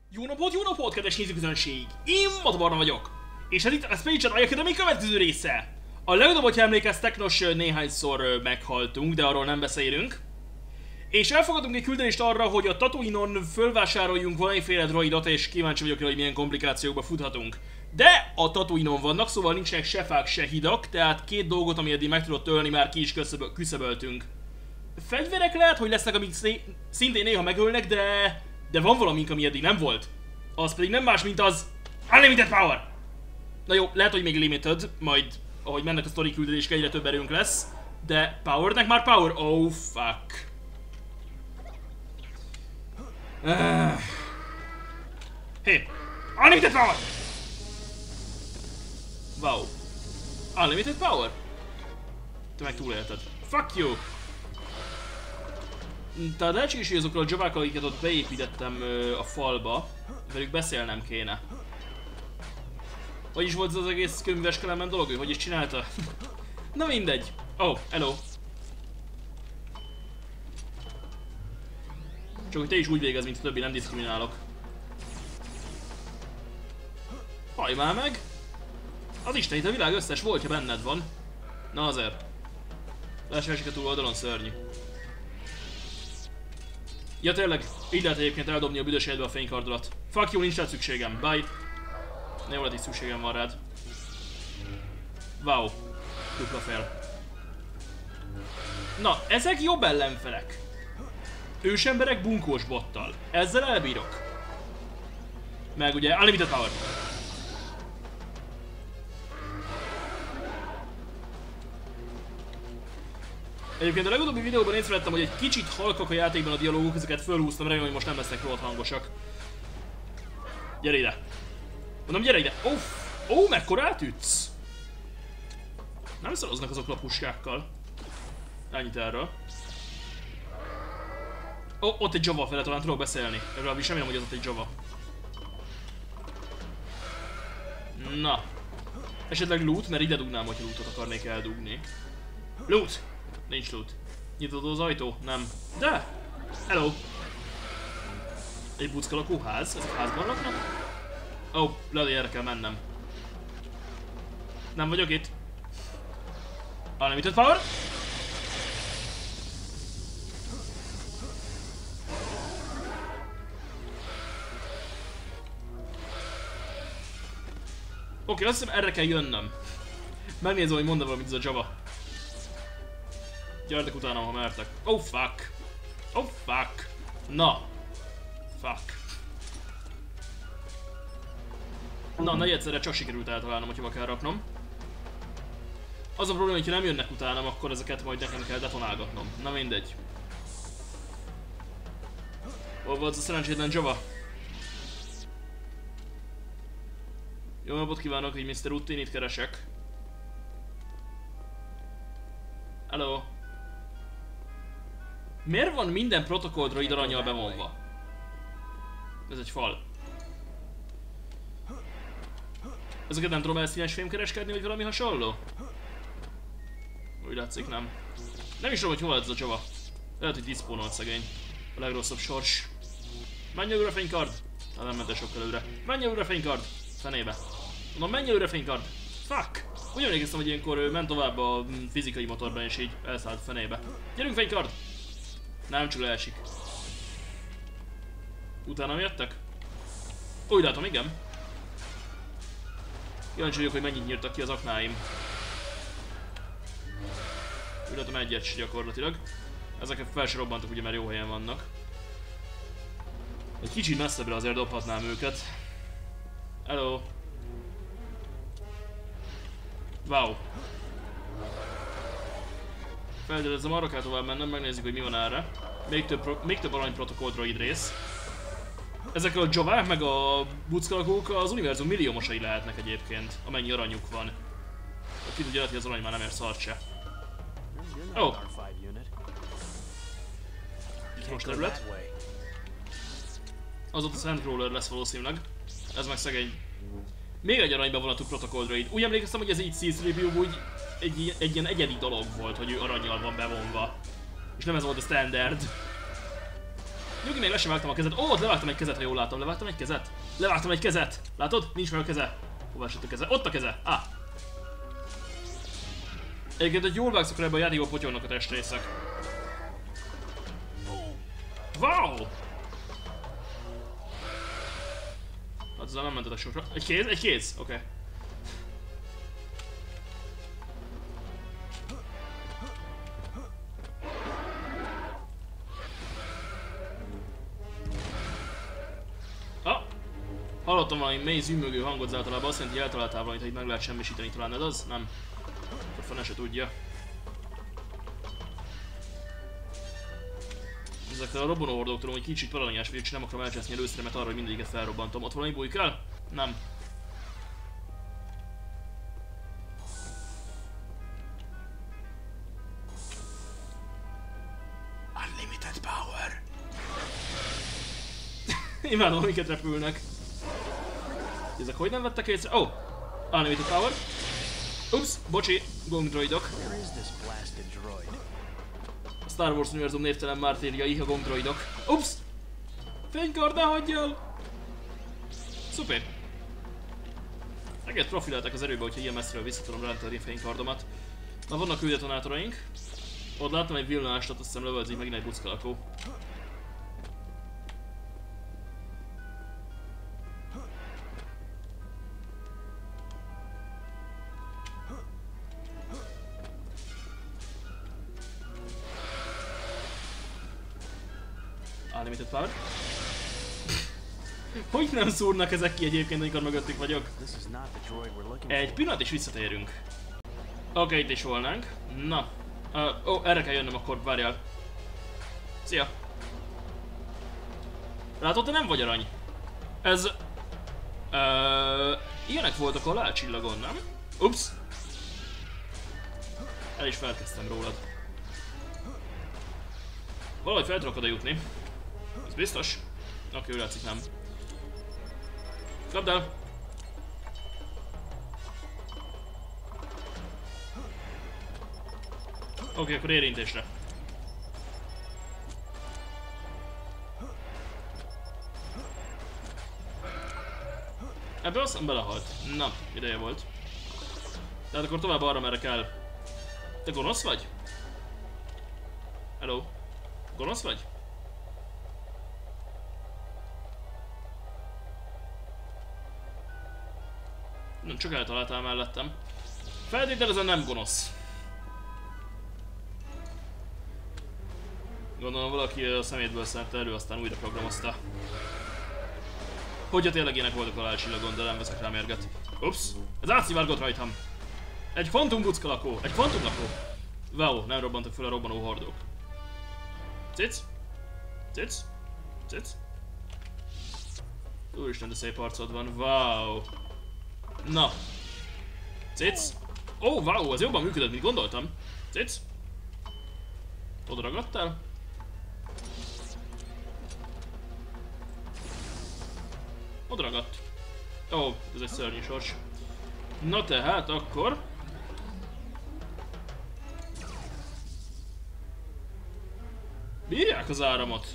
Jó napot, kedves nézőközönség! Én Matabarna vagyok, és ez itt a Space Jedi Academy következő része. A legutóbb, hogyha emlékeztek, nos néhányszor meghaltunk, de arról nem beszélünk. És elfogadunk egy küldetést arra, hogy a Tatooine-on fölvásároljunk valamiféle droidot, és kíváncsi vagyok rá, hogy milyen komplikációkba futhatunk. De a Tatooine-on vannak, szóval nincsenek se fák, se hidak, tehát két dolgot, ami eddig meg tudott tölni, már ki is küszöböltünk. Fegyverek lehet, hogy lesznek, amik szintén néha megölnek, de van valamink, ami eddig nem volt. Az pedig nem más, mint az Unlimited Power! Na jó, lehet, hogy még Limited, majd ahogy mennek a sztori küldetések egyre több erőnk lesz. De Powernek már Power? Oh fuck. Hey, Unlimited Power! Wow. Unlimited Power? Te meg túlélted. Fuck you! Tehát lehetséges, hogy azokról a javákkal, akiket ott beépítettem a falba, velük beszélnem kéne. Hogy is volt ez az egész könyves Kelemen dolog, ő hogy is csinálta? Na mindegy. Oh, hello. Csak hogy te is úgy végez, mint a többi, nem diszkriminálok. Hajj már meg! Az Isten, itt a világ összes voltja benned van. Na azért. Leesik a túloldalon, szörnyű. Ja tényleg, így lehet egyébként eldobni a büdös helyedbe a fénykardolat. Fuck you, nincs rád szükségem, bye. Nem lehet, is szükségem van rád. Wow. Dupla fél. Na, ezek jobb ellenfelek. Ősemberek bunkós bottal. Ezzel elbírok. Meg ugye Unlimited Power. Egyébként a legutóbbi videóban észrevettem, hogy egy kicsit halkak a játékban a dialógok, ezeket fölhúztam, remélem, hogy most nem lesznek rohadt hangosak. Gyere ide! Mondom, gyere ide! Ó, mekkorát ütsz! Nem szaroznak azokkal a puskákkal. Ennyit erről. Ó, ott egy Java fele, talán tudok beszélni. Erről is remélem, hogy az ott egy Java. Na. Esetleg loot, mert ide dugnám, hogyha lootot akarnék eldugni. Loot! Nincs loot. Nyitod az ajtó? Nem. De! Hello! Egy bucka lakóház? Ezek házban laknak? Ó, lehet, hogy erre kell mennem. Nem vagyok itt. Unlimited Power? Oké, azt hiszem erre kell jönnöm. Megnézem, hogy mondom valamit ez a Java. Gyertek utána, ha mertek. Oh fuck. Oh fuck. Na. Fuck. Na, negyedszerre csak sikerült eltalálnom, hogy hova kell raknom. Az a probléma, hogy ha nem jönnek utánam, akkor ezeket majd nekem kell detonálgatnom. Na mindegy. Hol volt a szerencsétlen Java? Jó napot kívánok, hogy Mr. Rutinit keresek. Hello. Miért van minden protokoll droid arannyal bevonva? Ez egy fal. Ezeket nem tudom elszínes fémkereskedni, vagy valami hasonló? Úgy látszik, nem. Nem is tudom, hogy hol ez a Java. Lehet, hogy diszpónolt szegény. A legrosszabb sors. Menj előre, fénykard! Nem ment el sokkal előre. Menj előre, fénykard! Fenébe. Mondom, menj előre, fénykard! Fuck! Úgy emlékeztem, hogy ilyenkor ment tovább a fizikai motorban, és így elszállt fenébe. Gyerünk, fénykard! Nem, csak leesik. Utána jöttek? Úgy látom, igen. Kíváncsi vagyok, hogy mennyit nyírtak ki az aknáim. Úgy látom, egyet se gyakorlatilag. Ezeket fel se robbantok, ugye, mert jó helyen vannak. Egy kicsit messzebbre azért dobhatnám őket. Hello. Wow. Feltételezem, arra kell tovább mennem, megnézzük, hogy mi van erre. Még több arany protokoll droid rész. Ezek a Javák meg a buckalakók az univerzum milliómosai lehetnek egyébként, amennyi aranyuk van. Ki tudja, hogy az arany már nem ér szart se. Ó! Most terület. Az ott a Sandcrawler lesz valószínűleg. Ez meg szegény. Még egy aranyba vonatú protokoll droid. Úgy emlékeztem, hogy ez így C-3PO úgy egy ilyen egyedi dolog volt, hogy ő arannyal van bevonva. És nem ez volt a standard. Nyugi, még le sem vágtam a kezet. Ó, levágtam egy kezet, ha jól látom. Levágtam egy kezet? Levágtam egy kezet! Látod? Nincs meg a keze. Hova esett a keze? Ott a keze! Egyébként, hogy jól vágsz, akkor ebben a játékban potyolnak a testrészek. Wow! Hát ezzel nem mentetek sokra. Egy kéz? Egy kéz? Oké. Okay. Hallottam valami mély zümmögő hangot, általában azt jelenti, hogy eltaláltál valamit, hogy meg lehet semmisíteni, talán ez az? Nem. A fene se tudja. Ezekkel a robbanóhordóktól, hogy kicsit paralanyás vagyok, és nem akarom elcseszni előszremet arra, hogy mindegyiket felrobbantom. Ott valami bujkál? Nem. Unlimited power. Imádom, amiket repülnek. Ezek hogy nem vettek észre? Oh! Unlimited power. Ups, bocsi, gong droidok. A Star Wars univerzum névtelen mártírjai, a gong droidok. Ups! Fénykard, ne hagyjál! Szuper! Egész profilálták az erőbe, hogyha ilyen messziről vissza tudom rántani a fénykardomat. Na, vannak küldetonátoraink. Ott láttam egy villanástat, azt hiszem lövöldzik megint egy buckalakó. Unlimited power. Hogy nem szúrnak ezek ki egyébként, amikor mögöttük vagyok? Egy pillanat és visszatérünk. Oké, itt is volnánk. Na. Erre kell jönnöm, akkor várjál. Szia. Látod, te nem vagy arany. Ez... ilyenek voltak a halálcsillagon, nem? Ups. El is felkezdtem rólad. Valahogy fel tudok oda jutni. Ez biztos? Oké, úgy látszik nem. Kapd el! Oké, akkor érintésre. Ebbe azt hiszem belehalt. Na, ideje volt. Tehát akkor tovább arra, merre kell. Te gonosz vagy? Hello? Gonosz vagy? Nem, csak eltaláltál mellettem. Feltételezem nem gonosz. Gondolom valaki a szemétből szerte elő, aztán újra programozta. Hogyha tényleg ilyenek voltak a halálcsillagon, de nem veszek rá mérget. Ups, ez átszivárgott rajtam. Egy fantom buckalakó, egy fantom lakó. Wow, nem robbantak fel a robbanó hordók. Cic? Cic? Cic? Úristen, de szép arcod van, wow. Na. Cic? Ó, wow, ez jobban működött, mint gondoltam. Cic? Oda ragadtál? Oda ragadt. Ó, ez egy szörnyű sors. Na tehát akkor... Bírják az áramot.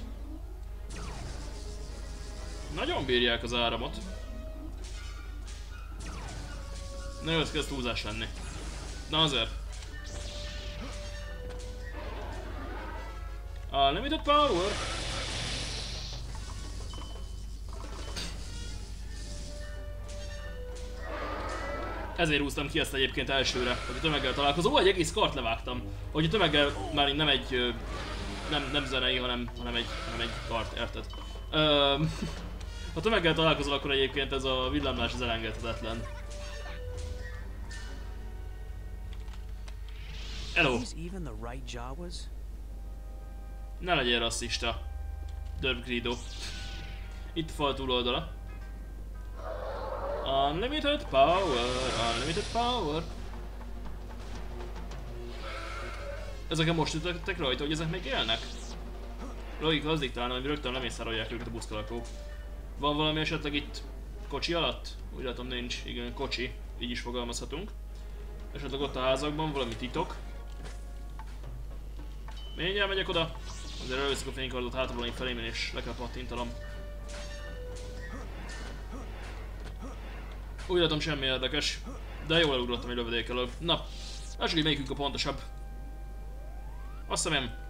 Nagyon bírják az áramot. Na jó, ez kezd túlzás lenni. Na azért. Unlimited power. Ezért húztam ki ezt egyébként elsőre, hogy a tömeggel találkozom. Ó, egy egész kart levágtam. Hogy a tömeggel már nem egy... nem zenei, hanem egy kart, érted? Ha tömeggel találkozol, akkor egyébként ez a villámlás az elengedhetetlen. Hello! Ne legyél rasszista. Derp Greedo. Itt a fal túloldala. Unlimited power, unlimited power. Ezeken most ütöttek rajta, hogy ezek még élnek? Logika az diktálna, hogy rögtön lemészárolják őket a buszkalakók. Van valami esetleg itt kocsi alatt? Úgy látom nincs, igen, kocsi, így is fogalmazhatunk. Esetleg ott a házakban valami titok. Mindjárt megyek oda. Azért először a fénykardot hátravalami felém és le kell pattintanom. Úgy látom, semmi érdekes, de jól elugrottam egy lövedék elől. Na, lássuk, hogy melyikünk a pontosabb. Azt hiszem én.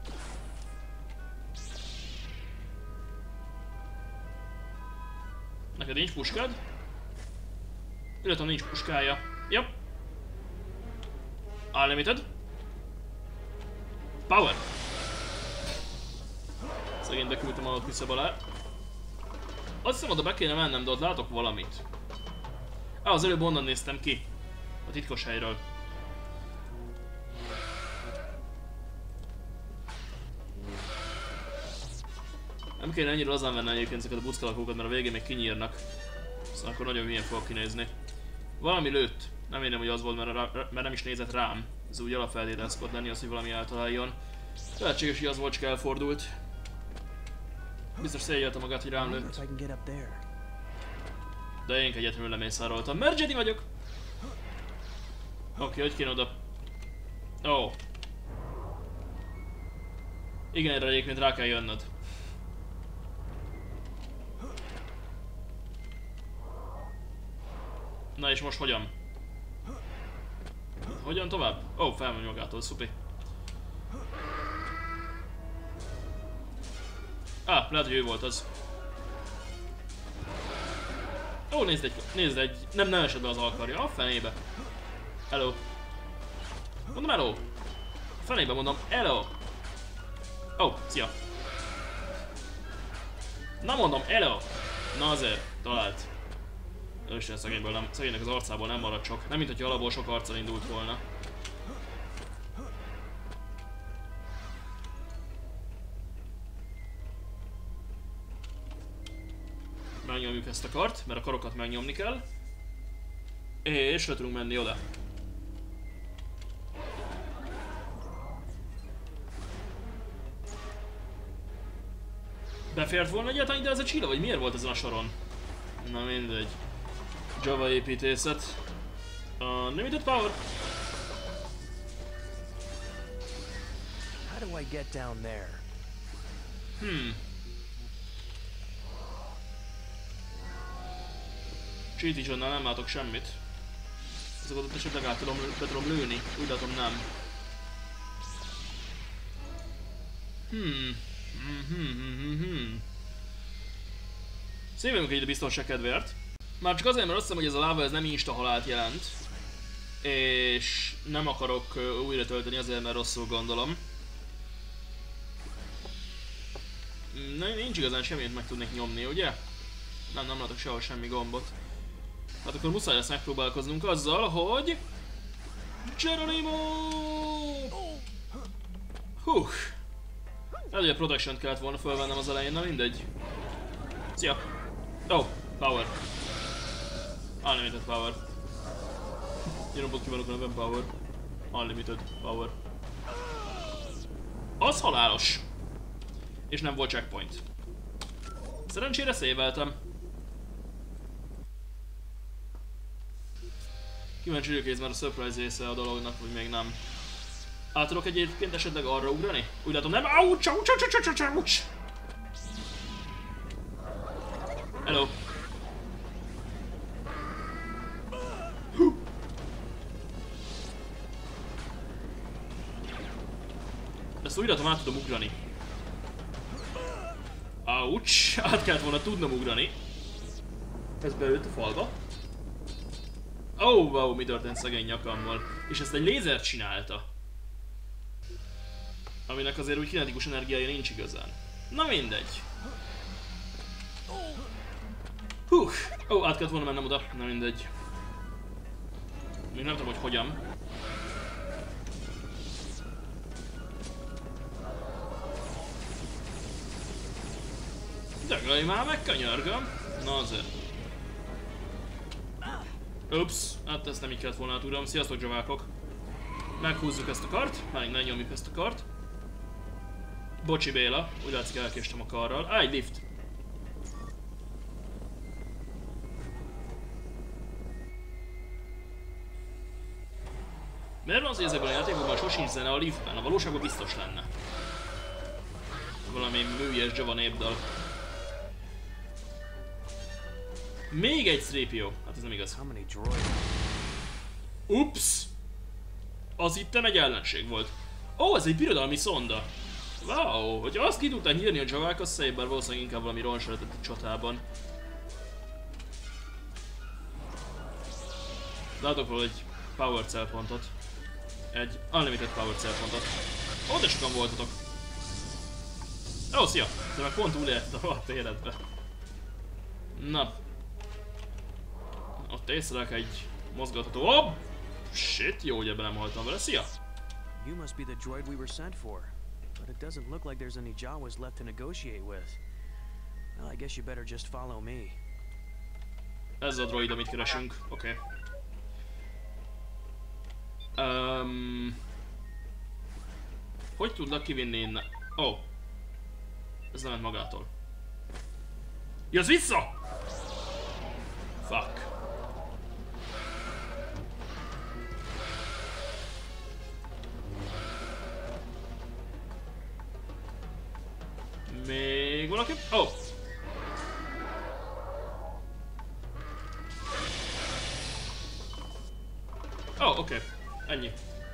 Neked nincs puskád? Illetve nincs puskája. Jó. Unlimited. Power. Szegény beküldtem alatt küszöb alá. Azt hiszem, oda be kéne mennem, de ott látok valamit. Az előbb onnan néztem ki. A titkos helyről. Nem kéne ennyire lazán venni egyébként ezeket a buckalakókat, mert a végén még kinyírnak. Szóval akkor nagyon milyen fogok kinézni. Valami lőtt. Nem érem, hogy az volt, mert nem is nézett rám. Ez úgy alapfeltétel szokott lenni az, hogy valami eltaláljon. Lehetséges, hogy az volt, csak elfordult. Biztos szégyeltem magát, hogy rám lőtt. De én egyetlenül lemészároltam, mert Jedi vagyok! Oké, hogy kéne oda? Ó. Igen, erre egyébként rá kell jönnöd. Na és most hogyan? Hogyan tovább? Ó, felmegy magától, szupi. Lehet, hogy ő volt az. Ó, nézd egy, nem esett be az alkarja, a fenébe. Hello. Mondom hello. A fenébe mondom hello. Ó, szia. Na mondom hello. Na azért, talált. Isten szegénynek az arcából nem maradt sok. Nem mint hogyha alapból sok arccal indult volna. Megnyomjuk ezt a kart, mert a karokat megnyomni kell. És le tudunk menni oda. Befért volna egyáltalán ide ez a csilla, vagy miért volt ezen a soron? Na mindegy. Java építészet. Unlimited power. How do I get down there? Cheat is onnan nem látok semmit. Ezeket ott esetleg be tudom lőni. Úgy látom nem. Szévünk egy biztonság kedvéért. Már csak azért, mert azt hiszem, hogy ez a láva ez nem insta halált jelent. És nem akarok újra tölteni azért, mert rosszul gondolom. Nincs igazán semmit meg tudnék nyomni, ugye? Nem látok sehol semmi gombot. Hát akkor muszáj lesz megpróbálkoznunk azzal, hogy... Geronimo! Lehet, hogy a protection-t kellett volna fölvennem az elején, na mindegy. Szia! Oh, power. Unlimited power. Gyerobot kívánok a nevem power. Unlimited power. Az halálos! És nem volt checkpoint. Szerencsére széveltem. Kíváncsi vagyok, ez már a surprise része a dolognak, vagy még nem. Át tudok egyébként esetleg arra ugrani? Úgy látom nem. Ouch, ouch, ouch, ouch, ouch, ouch. Hello. Ezt úgy látom, át tudom ugrani. Ouch, át kellett volna tudnom ugrani. Ez beült a falba. Oh, wow, mi történt szegény nyakammal. És ezt egy lézer csinálta. Aminek azért úgy kinetikus energiája nincs igazán. Na mindegy. Ó, át kellett volna mennem oda. Na mindegy. Még nem tudom, hogy hogyan. Dögölj már meg, könyörgöm. Na azért. Ups, hát ezt nem így kellett volna átugrom. Sziasztok, zsavákok. Meghúzzuk ezt a kart, megnyomjuk ezt a kart. Bocsi Béla, úgy látszik elkéstem a karral. Egy lift. Miért van az, hogy ezekben a játékokban sosincs zene a liftben? A valóságban biztos lenne. valami műjes Java népdal. Még egy Strapio. Hát ez nem igaz. Ups! Az itten egy ellenség volt. Ó, ez egy birodalmi szonda. Wow, hogyha azt ki tudták nyírni a Javák, az szép, bár valószínűleg inkább valami roncsolatot a csatában. Látok valahogy egy power cell pontot. Egy unlimited power cell pontot. Ó, de sokan voltatok. Ó, szia! Te meg pont túlélted a rohadt életbe. Na. Ott észrelek egy mozgatható. Oh! Shit, jó, hogy ebben nem haltam vele. Szia! You must be the droid we were sent for. But it doesn't look like there's any Jawas left to negotiate with. Well, I guess you better just follow me. Ez a droid, amit keresünk. Oké. Hogy tudlak kivinni innen? Oh. Ez nem ment magától. Jössz vissza! Fuck. Még valaki? Oh! Oh, oké. Ennyi.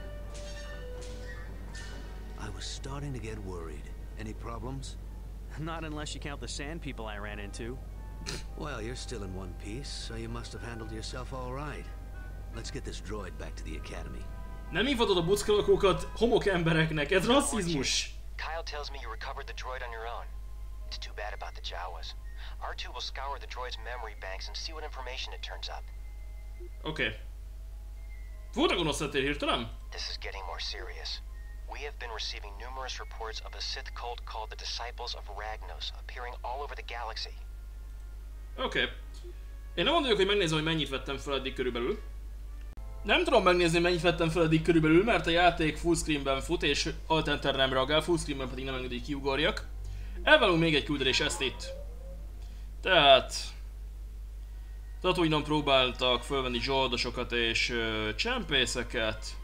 I was starting to get worried. Any problems? Not unless you count the sand people I ran into. Well, you're still in one piece, so you must have handled yourself all right. Let's get this droid back to the academy. Nem hívhatod a buckalakókat homok embereknek, ez rasszizmus! Kyle tells me you recovered the droid on your own. It's too bad about the Jawas. R2 will scour the droid's memory banks and see what information it turns up. Oké. Volt a gonosz lettél hirtelen? This is getting more serious. We have been receiving numerous reports of a Sith cult called the Disciples of Ragnos appearing all over the galaxy. Oké. Én nem mondjuk, hogy megnézem, hogy mennyit vettem fel eddig körülbelül. Nem tudom megnézni, mennyit vettem fel eddig körülbelül, mert a játék fullscreenben fut, és Alt Enter nem reagál, fullscreenben pedig nem engedi, hogy kiugorjak. Elválunk még egy küldés, ezt itt. Tehát... Tatooine-on próbáltak fölvenni zsoldosokat és csempészeket.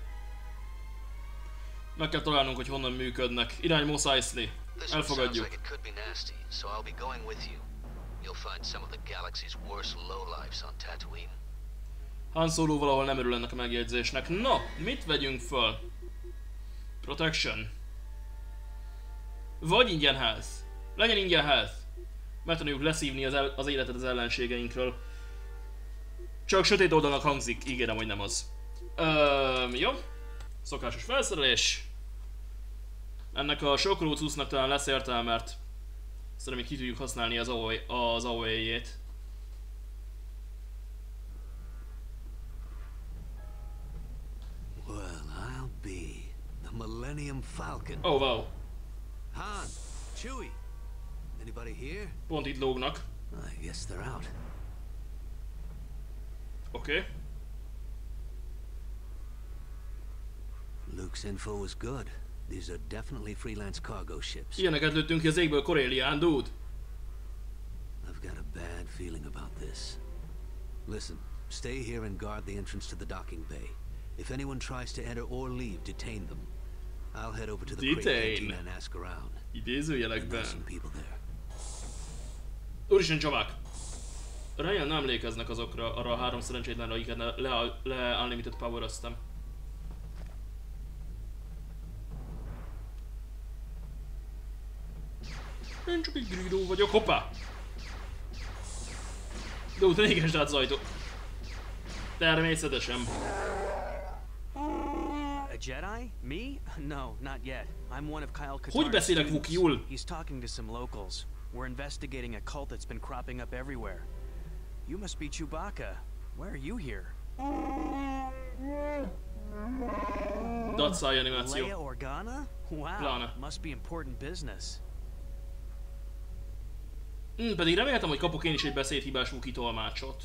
Meg kell találnunk, hogy honnan működnek. Irány Mos Eisley. Elfogadjuk. Han Solo valahol nem örül ennek a megjegyzésnek. No, mit vegyünk föl? Protection. Vagy ingyen health. Legyen ingyen health. Megtanuljuk leszívni az életet az ellenségeinkről. Csak sötét oldalnak hangzik, ígérem, hogy nem az. Jó. Szokásos felszerelés. Ennek a sokkoló cuccnak talán lesz értelme, mert szerintem még ki tudjuk használni az AOE-jét. Well, I'll be the Millennium Falcon. Oh, wow. Han, Chewie, anybody here? Pont itt lógnak. I guess they're out. Oké. Luke's info was good. These are definitely freelance cargo ships. Ilyeneket lőttünk ki az égből, Corellian, dude. I've got a bad feeling about this. Listen, stay here and guard the entrance to the docking bay. If anyone tries to enter or leave, detain them. I'll head over to the crate canteen and ask around. Idézőjelekben. Some people there. Úristen, csavák! Ryan nem emlékeznek azokra, arra a 3 szerencsétlenre, akiket le Unlimited Power-öztem. Én csak egy Greedo vagyok, hoppá! De utána égesd át az ajtó. Természetesen. A Jedi? Me? No, not yet. I'm one of Kyle Katarn's Hogy beszélek Wookieeul? He's talking to some locals. We're investigating a cult that's been cropping up everywhere. You must be Chewbacca. Why are you here? Datszáj animáció. Leia Organa? Wow, Pláne. must be important business. Pedig reméltem, hogy kapok én is egy beszédhibás Wookiee tolmácsot.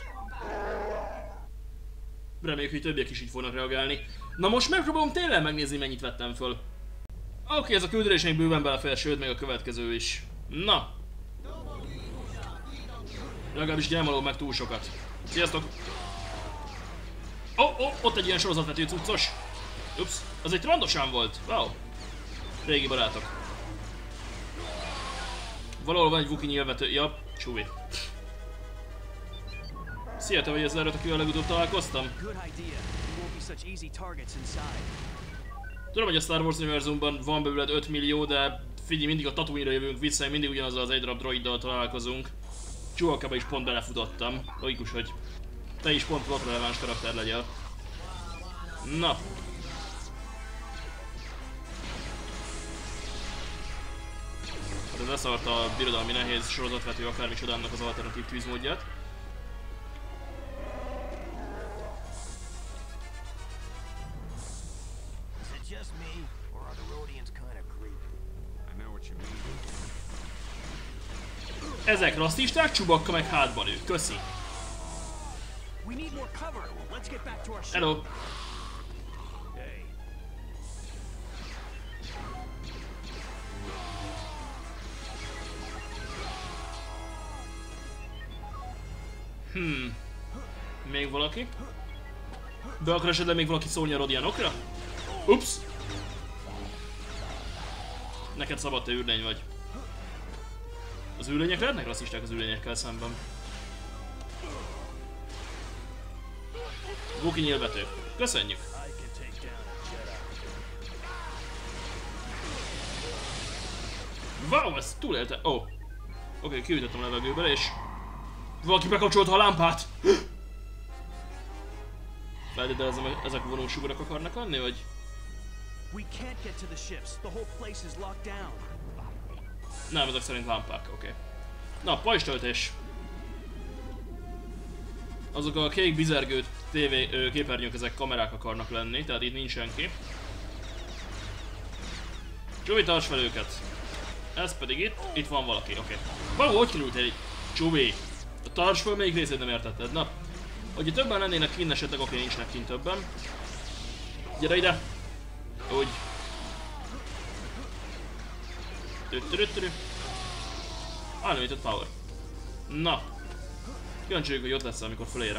Reméljük, hogy többiek is így fognak reagálni. Na most megpróbálom tényleg megnézni, mennyit vettem föl. Oké, ez a küldés még bőven belefér, sőt, még a következő is. Na! Legalábbis gyermeló meg túl sokat. Sziasztok! Ott egy ilyen sorozatvető cuccos. Ups, az egy randosan volt. Wow. Régi barátok. Valahol van egy Wookiee nyilvető. Ja, csúvi. Szia, te vagy az erőt, akivel legutóbb találkoztam? Tudom, hogy a Star Wars univerzumban van belőled 5 millió, de figyelj, mindig a Tatooine-ra jövünk vissza, és mindig ugyanazzal az egy darab droiddal találkozunk. Chewbacca-ba is pont belefutottam. Logikus, hogy te is pont plot-releváns karakter legyél. Na. Hát ez leszart a birodalmi nehéz sorozatvető akármicsodának az alternatív tűzmódját. Ezek rasszisták, Chewbacca meg hátba lő. Köszi. Hello. Még valaki? Be akar esetleg még valaki szólni a Rodianokra? Ups! Neked szabad, te űrlény vagy. Az űrlények lehetnek rasszisták az űrlényekkel szemben. Wookiee nyilvető. Köszönjük! Wow, ez túlélte. Ó. Oké, kiütöttem a levegőbe és... Valaki bekapcsolta a lámpát! Feltételezem, hogy ezek a vonósugarak akarnak lenni, vagy? Nem, ezek szerint lámpák, oké. Na, pajzstöltés. Azok a kék bizergő képernyők, ezek kamerák akarnak lenni, tehát itt nincs senki. Csubi, tarts fel őket. Ez pedig itt van valaki, oké. Wow, hogy került egy Csubi? A tarts fel melyik részét nem értetted? Na, hogyha többen lennének kinn esetleg, oké, nincsnek kinn többen. Gyere ide! Úgy. Unlimited power. Na. Kíváncsi vagyok, hogy ott lesz, amikor felérek.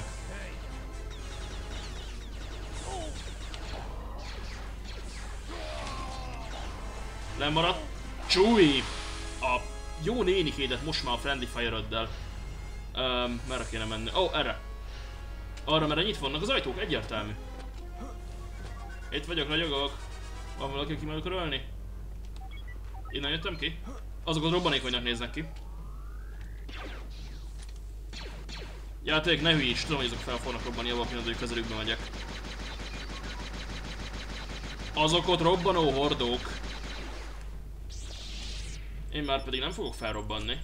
Lemaradt. Chewie! A jó nénikédet most már a Friendly Fire-öddel. Merre kéne menni? Ó, erre. Arra, mert nyitva vannak az ajtók, egyértelmű. Itt vagyok, ragyogok. Van valaki, aki meg akar ölni? Innen jöttem ki? Azok az robbanékonynak néznek ki. Játék, ne hülyíts, tudom, hogy ezek fel fognak robbanni, abban a pillanatban, hogy közelükbe megyek. Azok ott robbanó hordók. Én már pedig nem fogok felrobbanni.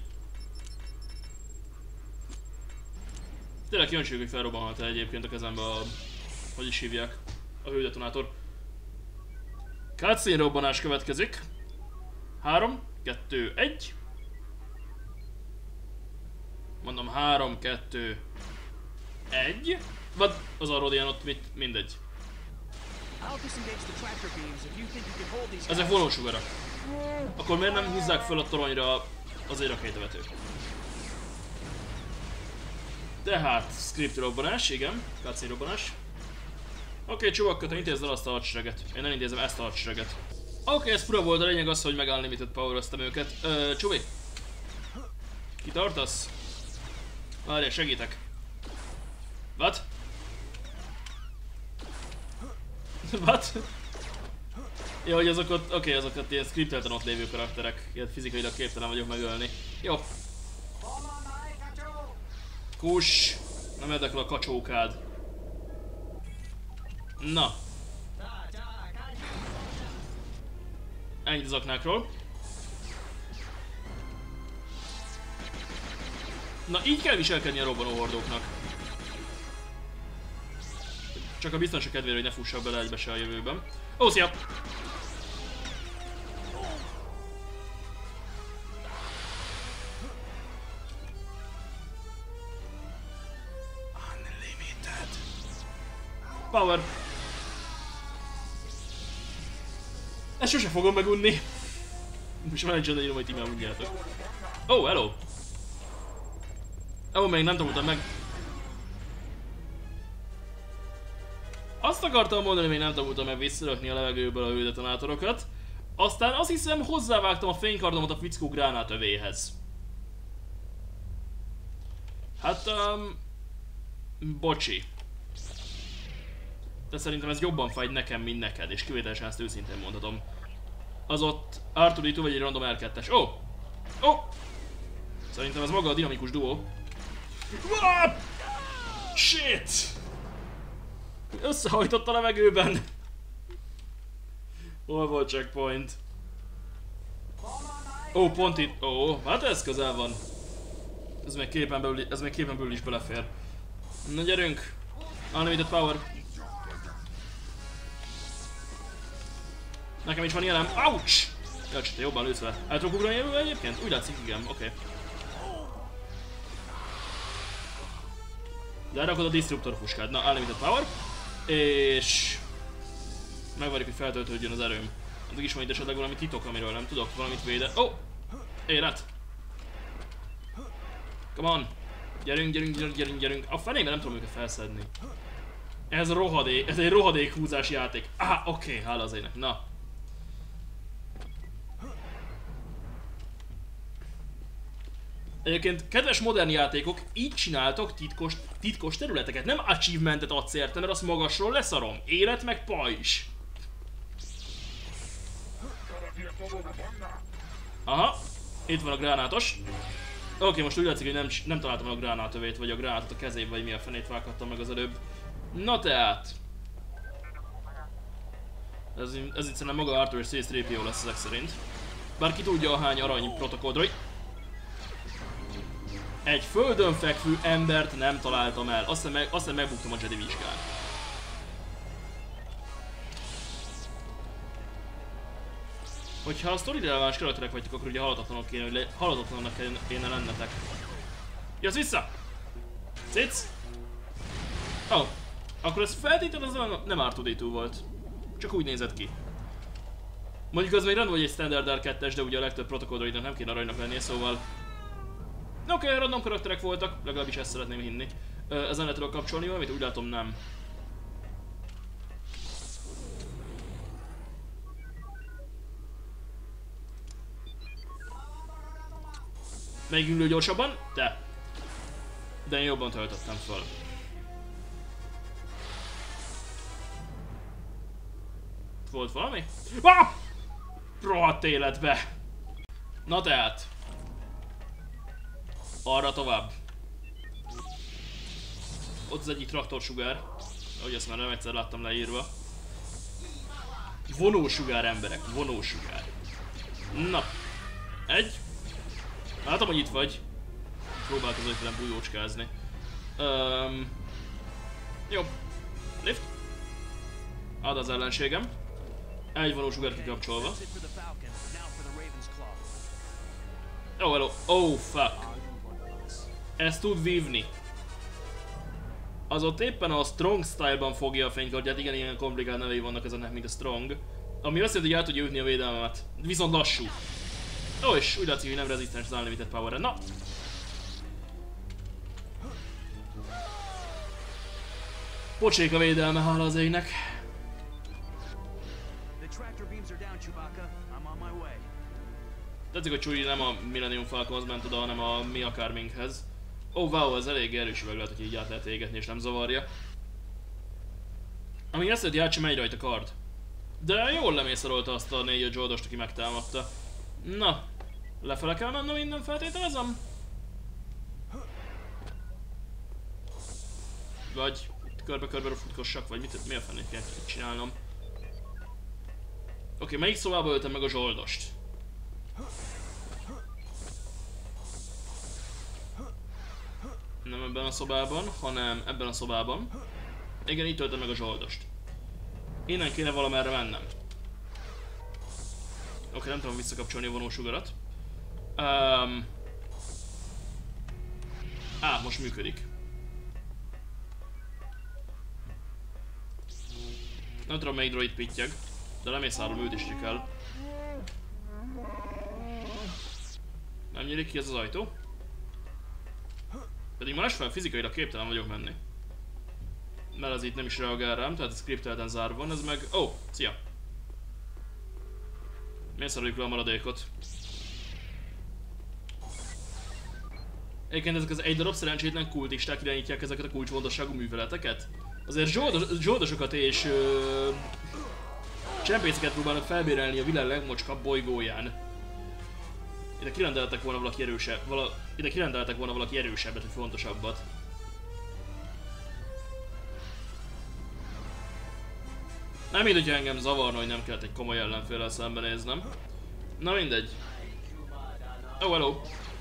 Tényleg kíváncsi, hogy felrobbanhat-e egyébként a kezembe a... Hogy is hívják? A hődetonátor. Cutscene robbanás következik. 3, 2, 1. Mondom 3, 2, 1. Vagy az a Rodian ott mindegy. Ezek vonósugarak. Akkor miért nem húzzák fel a toronyra az rakétavetőt? Tehát, script robbanás, igen. Cutscene robbanás. Oké, Chewbacca, te intézd el azt a hadsereget. Én nem intézem ezt a hadsereget. Oké, ez fura volt, a lényeg az, hogy meg Unlimited Power-oztam őket. Csubi? Kitartasz? Várjál, segítek. What? What? Jó, hogy azok ott, oké, azok ott ilyen scriptelten ott lévő karakterek. Ilyen fizikailag képtelen vagyok megölni. Jó. Kus! Nem érdekel a kacsókád. Na. Ennyit az aknákról. Na, így kell viselkedni a robbanó hordóknak. Csak a biztonság kedvére, hogy ne fussak bele egybe se a jövőben. Ó, szia! Power! Ezt sose fogom megunni. Most már nincs oda írom, hogy ti már unjátok. Oh, hello! Ó, még nem tanultam meg. Azt akartam mondani, még nem tanultam meg visszarakni a levegőből a hődetonátorokat. Aztán azt hiszem hozzávágtam a fénykardomat a fickó gránátövéhez. Hát, bocsi. De szerintem ez jobban fáj nekem, mint neked, és kivételesen ezt őszintén mondhatom. Az ott R2-D2 vagy egy random R2-es. Ó! Szerintem ez maga a dinamikus duó. Shit! Összehajtott a levegőben. Hol volt checkpoint? Ó, pont itt. Ó, hát ez közel van. Ez még képen belül is belefér. Na gyerünk! Unlimited power. Nekem is van ilyenem. Ouch! Jaj, te jobban lősz vele. El tudok ugrani előle egyébként? Úgy látszik, igen, oké. Lerakod a Disruptor puskád. Na, Unlimited power. És... megvárjuk, hogy feltöltődjön az erőm. Addig is van itt esetleg valami titok, amiről nem tudok, valamit véde. Ó! Élet! Come on! Gyerünk! A fenében nem tudom őket felszedni. Ez egy rohadék húzás játék. Oké, hála az ének. Na. Egyébként, kedves modern játékok, így csináltok titkos területeket. Nem achievementet adsz érte, mert azt magasról leszarom. Élet meg pajzs. Aha, itt van a gránátos. Oké, most úgy látszik, hogy nem találtam a gránátövét, vagy a gránátot a kezébe, vagy mi a fenét vághattam meg az előbb. Na tehát. Ez itt szerintem maga Arthur és C-3PO lesz ezek szerint. Bár ki tudja, hány arany protokolldroid. Egy földön fekvő embert nem találtam el, aztán megbuktam a Jedi vizsgán. Hogyha a sztori releváns karakterek vagytok, akkor ugye halhatatlannak kéne lennetek. Jössz vissza! Cic! Akkor ez feltétlenül nem R2-D2 volt. Csak úgy nézett ki. Mondjuk az még rendben, hogy egy standard R2-es, de ugye a legtöbb protokolldroidnak nem kéne aranynak lennie, szóval... Oké, random karakterek voltak, legalábbis ezt szeretném hinni. Ezen le tudok kapcsolni valamit? Úgy látom nem. Melyik ülő gyorsabban? Te. De én jobban töltöttem föl. Volt valami? Rohadt életbe! Na tehát. Arra tovább. Ott az egyik traktorsugár. Ahogy ezt már nem egyszer láttam leírva. Vonósugár emberek, vonósugár. Na. Egy. Látom, hogy itt vagy. Próbálkozol velem bújócskázni. Jó. Lift. Add az ellenségem. Egy vonósugár kikapcsolva. Oh, hello. Oh, fuck. Ez tud vívni. Az ott éppen a Strong style-ban fogja a fénykardját, igen, ilyen komplikált nevei vannak ezennek, mint a Strong. Ami azt jelenti, hogy el tudja ütni a védelmemet. Viszont lassú. Ó, és úgy látszik, hogy nem rezisztens az Unlimited Power-re. Na! Pocsék a védelme, hála az égnek. Tetszik, hogy Chewie nem a Millennium Falconhoz ment oda, hanem a mi akárminkhez. Oh, wow, ez elég erős üveg lehet, hogy így át lehet égetni és nem zavarja. Ami azt jelenti, hogy megy rajta kard. De jól lemészarolta azt a 4-5 zsoldost, aki megtámadta. Na, lefele kell mennem, minden feltételezem? Vagy körbe-körbe futkossak, vagy mi a fenét kell csinálnom? Oké, melyik szobába öltem meg a zsoldost? Nem ebben a szobában, hanem ebben a szobában. Igen, itt töltöm meg a zsoldost. Innen kéne valamerre mennem. Oké, nem tudom visszakapcsolni a vonósugarat. Most működik. Nem tudom, melyik droid pittyeg, de lemészárolom őt is kell. Nem nyílik ki ez az ajtó? Pedig másfél fizikailag képtelen vagyok menni. Mert ez itt nem is reagál rám, tehát ez skriptelten zárva van, ez meg... Ó, szia! Miért szaroljuk le a maradékot? Egyébként ezek az egy darab szerencsétlen kultisták irányítják ezeket a kulcsfontosságú műveleteket. Azért zsoldosokat és csempészeket próbálnak felbérelni a világ legmocskabb bolygóján. Ide kirendeltek volna valaki erősebbet, vagy fontosabbat. Nem így, hogyha engem zavarna, hogy nem kellett egy komoly ellenféllel szembenéznem. Na mindegy. Oh, hello.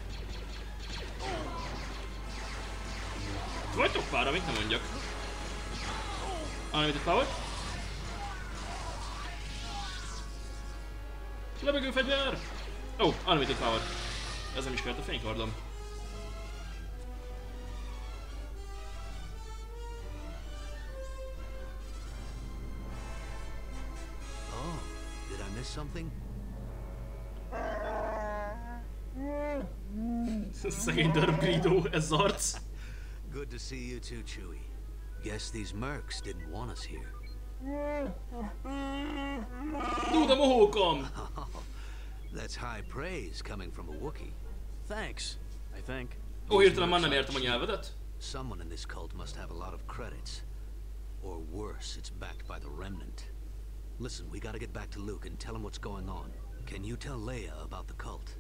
Vagytok pár, amit nem mondjak. Unlimited power. Lebegő fegyver! Oh, unlimited power. Ez nem is kellett a fénykardom. Oh, did I miss something? Szegény darab Greedo, ez az arc. Good to see you too, Chewie. Guess these mercs didn't want us here. Dude, a mohókom! That's high praise coming from a Wookiee. Thanks, I think. Ó, hirtelen már nem értem a nyelvedet. Someone in this cult must have a lot of credits. Or worse, it's backed by the Remnant. Listen, we gotta get back to Luke and tell him what's going on. Can you tell Leia about the cult?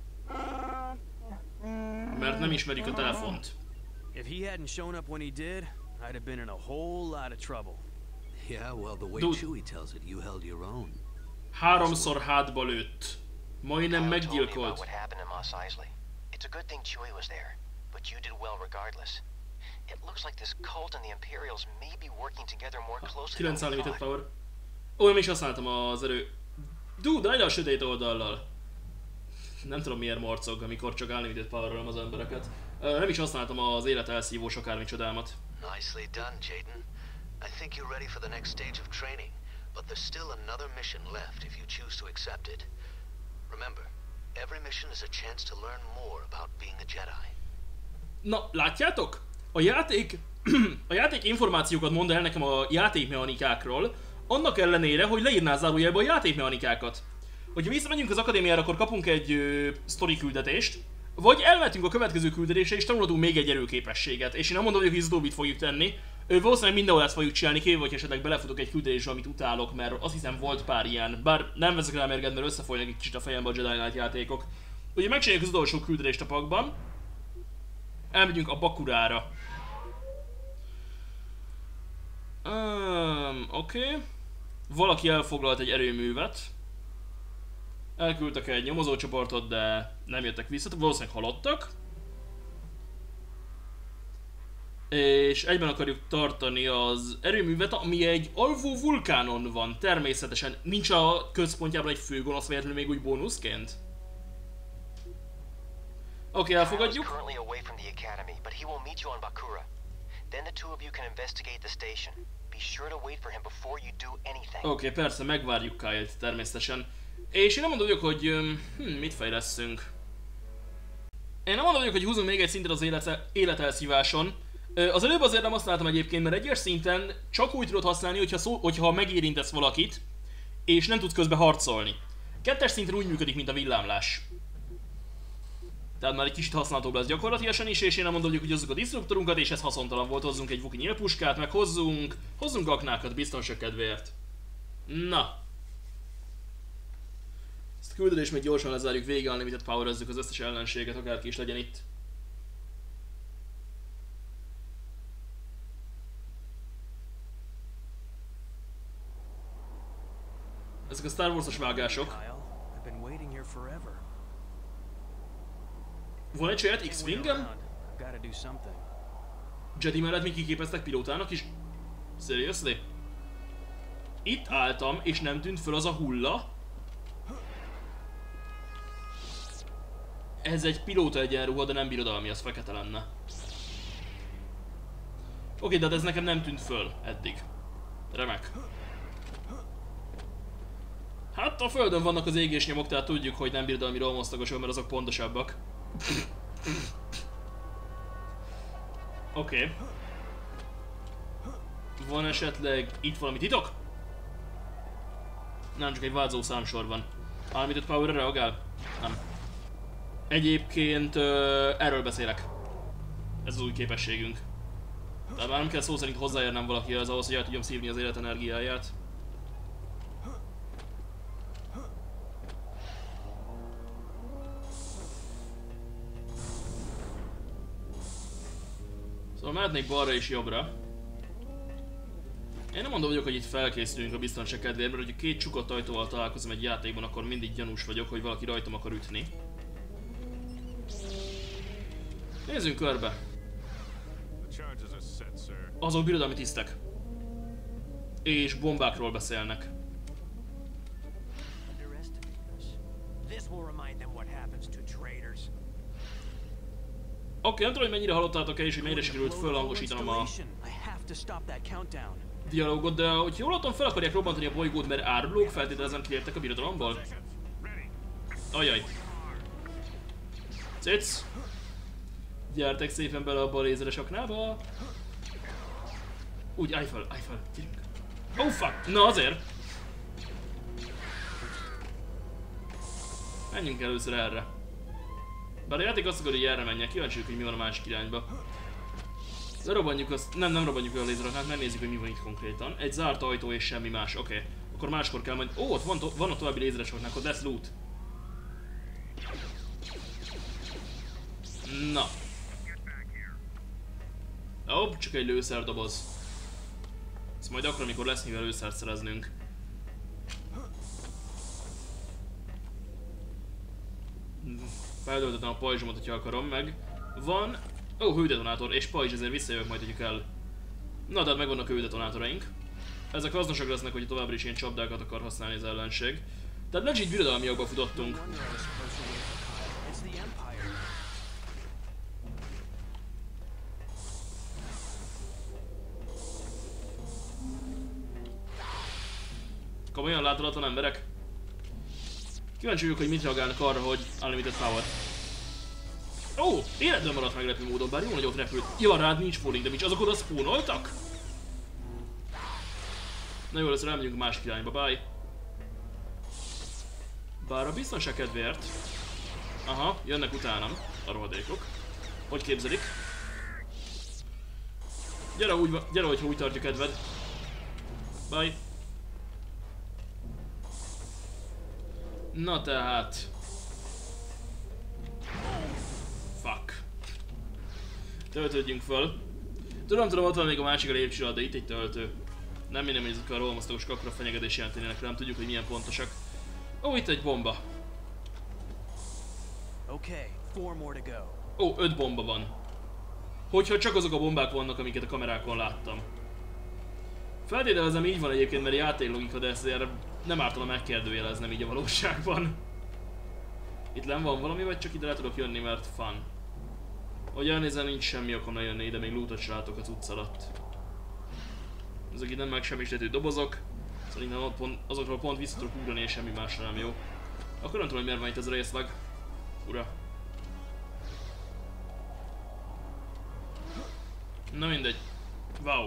Mert nem ismerik a telefont. If he hadn't shown up when he did, I'd have been in a whole lot of trouble. Yeah, well, the way Dude. Chewie tells it, you held your own. 3-szor hátba lőtt. Majdnem Kyle told me about meggyilkolt. what happened in Mos Eisley. It's a good thing Chewie was there, but you did well regardless. It looks like this cult and the Imperials may be working together more closely 9 than we unlimited thought. power. Ó, én is használtam az erő... Dude, állj le a sötét oldallal. Nem tudom miért morcog, amikor csak unlimited power-olom az embereket. Nem is használtam az élet elszívós akármicsodámat. Nicely done, Jaden. I think you're ready for the next stage of training, but there's still another mission left if you choose to accept it. Remember, every mission is a chance to learn more about being a Jedi. Na, látjátok? A játék... a játék információkat mond el nekem a játékmechanikákról, annak ellenére, hogy leírná zárójelbe a játékmechanikákat. Hogyha visszamegyünk az akadémiára, akkor kapunk egy sztori küldetést, vagy elmentünk a következő küldetésre és tanulhatunk még egy erőképességet. És én nem mondom, hogy az utóbbit fogjuk tenni. Valószínűleg mindenhol ezt fogjuk csinálni, kivéve, hogy esetleg belefutok egy küldetésre, amit utálok, mert azt hiszem volt pár ilyen. Bár nem vezek rá mérget, mert összefolynak egy kicsit a fejembe a Jedi Knight játékok. Ugye megcsináljuk az utolsó küldetést a pakban. Elmegyünk a Bakurára. Oké. Valaki elfoglalt egy erőművet. Elküldtek egy nyomozócsoportot, de nem jöttek vissza, valószínűleg halottak. És egyben akarjuk tartani az erőművet, ami egy alvó vulkánon van. Természetesen nincs a központjában egy főgonosz, véletlenül még úgy bónuszként. Oké, elfogadjuk. Kyle's currently away from the academy, but he will meet you on Bakura. Then the two of you can investigate the station. Be sure to wait for him before you do anything. Oké, persze, megvárjuk Kyle-t természetesen. És én nem mondom, hogy mit fejleszünk. Én nem mondom, hogy húzunk még egy szintet az életelszíváson. Az előbb azért nem használtam egyébként, mert egyes szinten csak úgy tudod használni, hogyha megérintesz valakit, és nem tudsz közben harcolni. 2-es szinten úgy működik, mint a villámlás. Tehát már egy kicsit használhatóbb lesz gyakorlatilag is, és én nem mondom, hogy hozzuk a diszruptorunkat, és ez haszontalan volt, hozzunk egy Wookiee nyílpuskát, meg hozzunk aknákat biztonság kedvéért. Na. Ezt a küldetést még gyorsan lezárjuk, végig unlimited powerezzük az összes ellenséget, akárki is legyen itt. Ezek a Star Wars-os vágások. Kyle, I've been waiting here forever. Van egy saját Can't wait X-Wingem? around. I've gotta do something. Jedi mellett még kiképeztek pilótának is? Seriously? Itt álltam, és nem tűnt föl az a hulla? Ez egy pilóta egyenruha, de nem birodalmi, az fekete lenne. Oké, de ez nekem nem tűnt föl eddig. Remek. Hát a földön vannak az égésnyomok, tehát tudjuk, hogy nem birodalmi rohamosztagosok, mert azok pontosabbak. Oké. Van esetleg itt valami titok? Nem, csak egy változó számsor van. Unlimited Power-re reagál? Nem. Egyébként erről beszélek. Ez az új képességünk. Tehát már nem kell szó szerint hozzáérnem valakihez ahhoz, hogy el tudjam szívni az életenergiáját. Szóval mehetnék balra és jobbra. Én nem mondom vagyok, hogy itt felkészülünk a biztonság kedvéért, mert hogyha két csukott ajtóval találkozom egy játékban, akkor mindig gyanús vagyok, hogy valaki rajtam akar ütni. Nézzünk körbe. Azok birodalmi tisztek. És bombákról beszélnek. Oké, nem tudom, hogy mennyire hallottátok el és hogy mennyire sikerült fölhangosítanom a dialógot, de hogy jól látom, fel akarják robbantani a bolygót, mert árulók feltételezem kiértek a birodalomból. Ajaj. Cic! Gyertek szépen bele abba a lézeres aknába. Úgy, állj fel, gyerünk. Oh fuck, na azért! Menjünk először erre. Bár a játék azt akar, hogy erre menjek, kíváncsiak, hogy mi van a másik irányba. Lerobbanjuk azt, nem robbanjuk el a lézeraknát, megnézzük, hogy mi van itt konkrétan. Egy zárt ajtó és semmi más, oké. Akkor máskor kell majd... Ó, ott van a további lézeres aknák, ott lesz loot. Na. Hopp, csak egy lőszerdoboz. Ezt majd akkor, amikor lesz mivel lőszert szereznünk. Feldöltöttem a pajzsomat, hogyha akarom, meg van... Ó, hődetonátor és pajzs, ezért visszajövök majd, hogy kell. Na, tehát megvannak a hődetonátoraink. Ezek hasznosak lesznek, hogy továbbra is ilyen csapdákat akar használni az ellenség. Tehát legit birodalmiakba futottunk. Komolyan látodatlan emberek? Kíváncsi vagyok, hogy mit reagálnak arra, hogy Unlimited Power. Ó, életben maradt meglepő módon, bár jó nagyot repült. Ja, rád nincs falling damage, azok oda spawnoltak? Na jó, először elmegyünk a másik irányba, bye. Bár a biztonság kedvéért... Aha, jönnek utánam a rohadékok. Hogy képzelik? Gyere, hogyha úgy tartja kedved. Bye. Na tehát... Fuck. Töltődjünk föl. Tudom, ott van még a másik a lépcső, de itt egy töltő. Nem minden, hogy ezek a rohamasztagos kakra fenyegetés jelentenének, nem tudjuk, hogy milyen pontosak. Ó, itt egy bomba. Ó, 5 bomba van. Hogyha csak azok a bombák vannak, amiket a kamerákon láttam. Feltételezem így van egyébként, mert játéklogika, de ezt nem ártana megkérdőjeleznem így a valóságban. Itt nem van valami, vagy csak ide le tudok jönni, mert fun. Ahogy elnézem, nincs semmi okom lejönni ide, még lootot se látok az utca alatt. Ezek itt nem megsemmisíthető dobozok, szerintem azokról pont vissza tudok ugrani és semmi másra nem jó. Akkor nem tudom, hogy miért van itt ez a részleg. Ura. Na mindegy. Wow.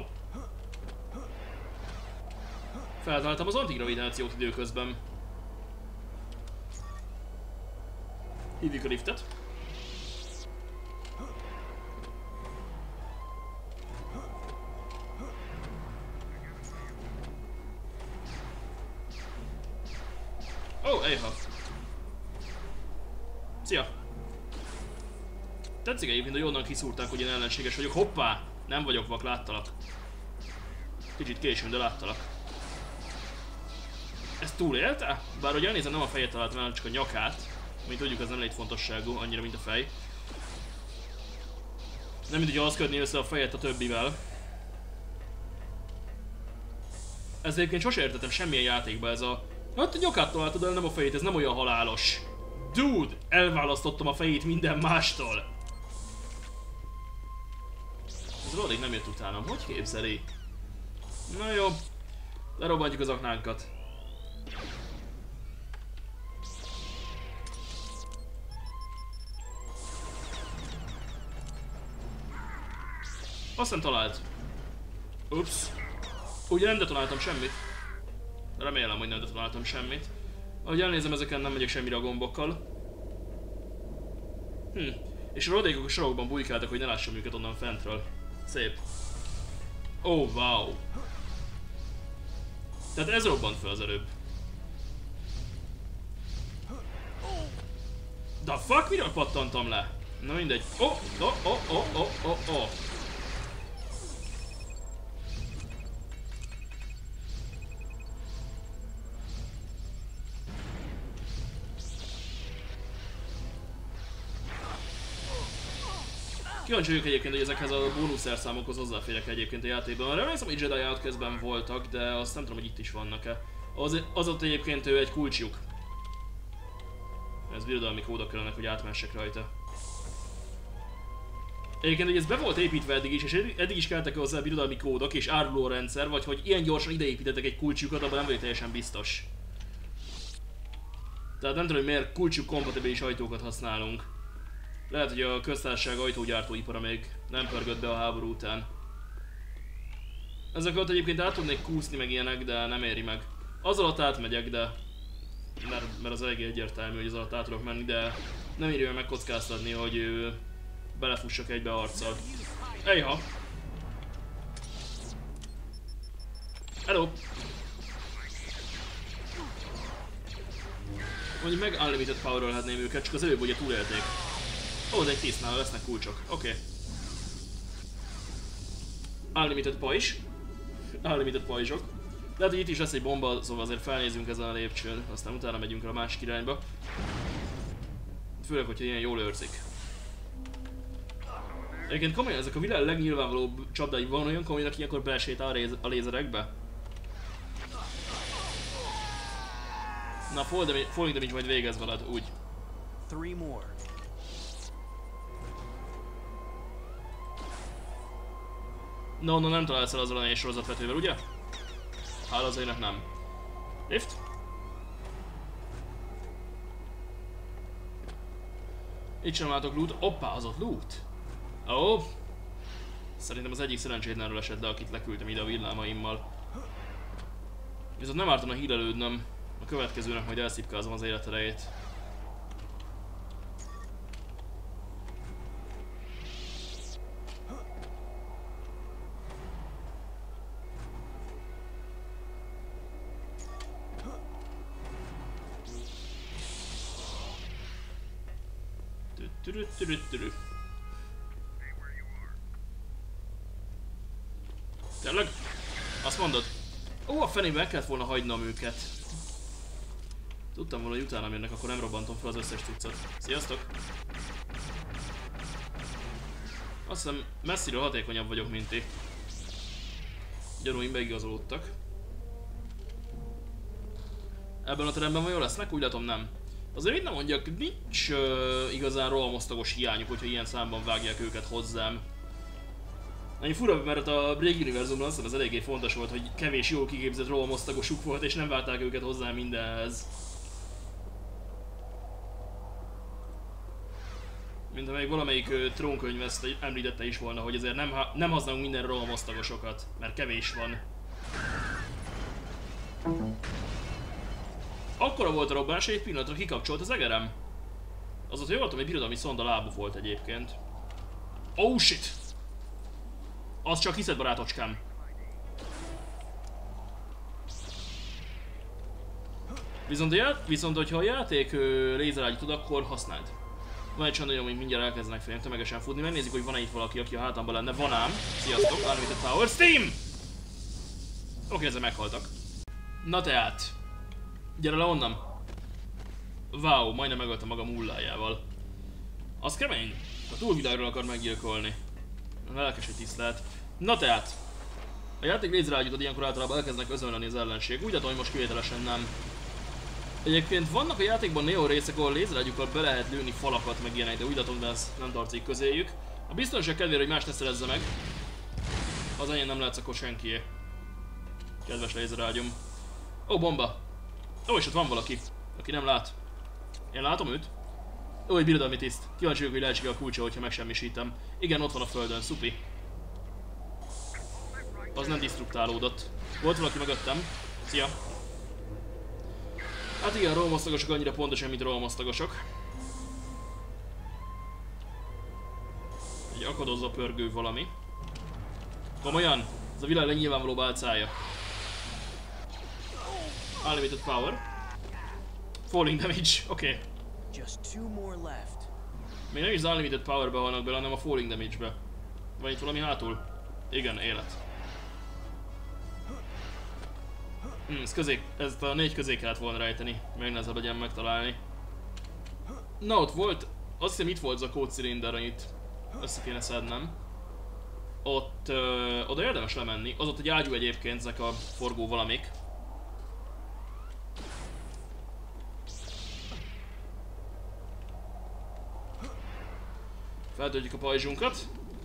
Feltaláltam az antigravitációt időközben. Hívjuk a liftet. Ó, éha. Szia! Tetszik egyébként, hogy onnan kiszúrták, hogy én ellenséges vagyok. Hoppá! Nem vagyok vak, láttalak. Kicsit későn, de láttalak. Ezt túlélte? Bár hogy elnézem, nem a fejet találtam el, csak a nyakát. Mint tudjuk, ez nem létfontosságú, annyira, mint a fej. Nem mint, hogy az kötni össze a fejet a többivel. Ez egyébként sose értettem semmilyen játékban ez a... Hát a nyakát találtad el, nem a fejét, ez nem olyan halálos. Dude! Elválasztottam a fejét minden mástól. Ez addig nem jött utánam, hogy képzeli? Na jó, lerobbantjuk az aknánkat. Azt nem talált. Ups. Ugye nem detonáltam semmit. Remélem, hogy nem detonáltam semmit. Ahogy elnézem, ezeken nem megyek semmire a gombokkal. És a rodékok a sarokban bujkáltak, hogy ne lássam őket onnan fentről. Szép. Oh, wow. Tehát ez robbant fel az előbb. The fuck? Miről pattantam le? Na mindegy. Oh. Kíváncsi vagyok egyébként, hogy ezekhez a bónuszerszámokhoz hozzáférek egyébként a játékban. Mert remélem, hogy Jedi Outcastben voltak, de azt nem tudom, hogy itt is vannak-e. Az ott egyébként egy kulcsjuk. Ez birodalmi kódok kellene, hogy átmessek rajta. Egyébként, hogy ez be volt építve eddig is, és eddig is kellettek hozzá birodalmi kódok és árulórendszer, vagy hogy ilyen gyorsan ideépítettek egy kulcsjukat, abban nem vagyok teljesen biztos. Tehát nem tudom, hogy miért kulcsuk kompatibilis ajtókat használunk. Lehet, hogy a köztársaság ajtógyártóipara még nem pörgött be a háború után. Ezeket egyébként át tudnék kúszni meg ilyenek, de nem éri meg. Az alatt átmegyek, de... Mert az eléggé egyértelmű, hogy az alatt át tudok menni, de nem éri meg megkockáztatni, hogy belefussak egybe arccal. Ejha! Hello! Mondjuk meg unlimited power-ölhetném őket, csak az előbb ugye túlélték. Ó, ez egy tisztnál lesznek kulcsok. Oké. Unlimited pajzs. Unlimited pajzsok. Lehet, hogy itt is lesz egy bomba, szóval azért felnézünk ezen a lépcsőn, aztán utána megyünk a másik irányba. Főleg, hogyha ilyen jól őrzik. Egyébként komolyan, ezek a világ legnyilvánvalóbb csapdái, van olyan komoly, aki ilyenkor belesétál a lézerekbe? Na, falling damage majd végez veled, úgy. 3 more. No, nem találsz el azzal a nehéz sorozatvetővel, ugye? Hála az ének nem. Lift? Itt sem látok loot. Hoppá, az ott loot? Ó! Szerintem az egyik szerencsétlenről esett le, akit leküldtem ide a villámaimmal. Viszont nem ártana hílelődnöm. A következőnek majd elszipkázom az életerejét. Tényleg? Azt mondod? Ó, a fenébe meg kellett volna hagynom őket. Tudtam volna, hogy utána jönnek, akkor nem robbantom fel az összes tucat. Sziasztok! Azt hiszem messziről hatékonyabb vagyok, mint ti. Gyanúim beigazolódtak. Ebben a teremben vajon lesznek? Úgy látom nem. Azért mit nem mondjak, nincs igazán rohamosztagos hiányuk, hogyha ilyen számban vágják őket hozzám. Annyi fura, mert a Break univerzumban azt hiszem ez eléggé fontos volt, hogy kevés jól kiképzett rohamosztagosuk volt, és nem várták őket hozzá mindenhez. Mint amelyik valamelyik trónkönyv ezt említette is volna, hogy ezért nem használunk minden rohamosztagosokat, mert kevés van. Akkora volt a robbanás, hogy egy pillanatra kikapcsolt az egerem. Azóta jól tudom, hogy birodalmi szonda lábú volt egyébként. Oh shit! Az csak hiszed, barátocskám. Viszont hogyha a játék lézerágyit tud, akkor használd. Van egy csomó, hogy mindjárt elkezdenek fejem tömegesen futni. Megnézzük, hogy van-e itt valaki, aki a hátamban lenne. Van ám. Sziasztok, Unlimited Power Steam! Oké, ezzel meghaltak. Na tehát. Gyere le onnan. Wow, majdnem megöltem magam hullájával. Az kemény. A túlvilágról akar meggyilkolni. Lelkes egy tisztelt. Na tehát. A játék lézerágyútat ilyenkor általában elkezdenek özönleni az ellenség. Úgy látom, hogy most kivételesen nem. Egyébként vannak a játékban neon részek, ahol lézerágyukkal be lehet lőni falakat meg ilyenek, de úgy látom, de ez nem tartozik közéjük. A biztonság kedvére, hogy más ne szerezze meg. Az enyém nem látsz akkor senkié. Kedves lézerágyum. Ó, bomba. Ó, és ott van valaki, aki nem lát. Én látom őt? Ó, egy birodalmi tiszt. Kíváncsi vagyok, hogy lehetsége a kulcsa, hogyha megsemmisítem. Igen, ott van a földön, szupi. Az nem disztruktálódott. Volt valaki mögöttem. Szia. Hát igen, rohamosztagosok annyira pontosan, mint rohamosztagosok. akadozza pörgő valami. Komolyan? Ez a világ legnyilvánvalóbb álcája. Unlimited power. Falling damage, oké. Még nem is az unlimited powerbe halnak bele, hanem a falling damage-be. Van itt valami hátul? Igen, élet. Ezt a 4 közé kellett volna rejteni. Még nehezebb legyen megtalálni. Na, ott volt, azt hiszem itt volt az a kódcilinder, amit össze kéne szednem. Ott, oda érdemes lemenni. Az ott egy ágyú egyébként, ezek a forgó valamik. Feltöltjük a pajzsunkat.